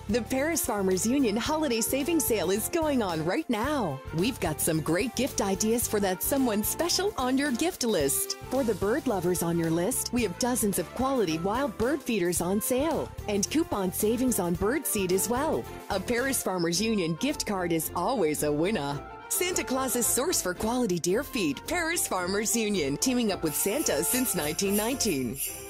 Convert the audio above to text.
The Paris Farmers Union Holiday Savings Sale is going on right now. We've got some great gift ideas for that someone special on your gift list. For the bird lovers on your list, we have dozens of quality wild bird feeders on sale and coupon savings on bird seed as well. A Paris Farmers Union gift card is always a winner. Santa Claus's source for quality deer feed, Paris Farmers Union, teaming up with Santa since 1919.